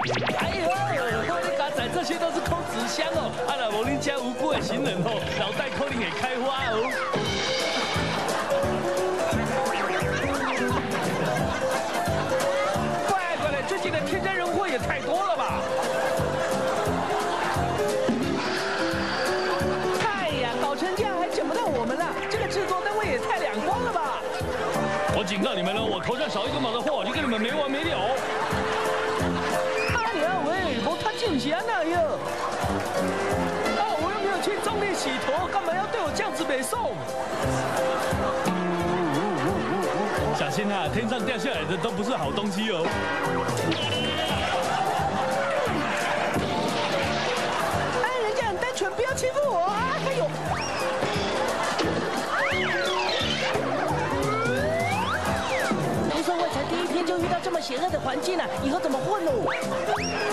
哎呦，我你刚才这些都是空纸箱哦，啊啦，无恁家无辜的行人哦，脑袋可能会开花哦。乖嘞，最近的天灾人祸也太多了吧？哎呀，搞成这样还整不到我们了，这个制作单位也太两光了吧！我警告你们了，我头上少一根毛的货，就跟你们没完没了。进去啊那样！啊，我又没有去重力洗头，干嘛要对我这样子北宋？小心啊，天上掉下来的都不是好东西哦。哎，人家很单纯，不要欺负我啊！哎呦！胡松卫才第一天就遇到这么邪恶的环境啊，以后怎么混哦？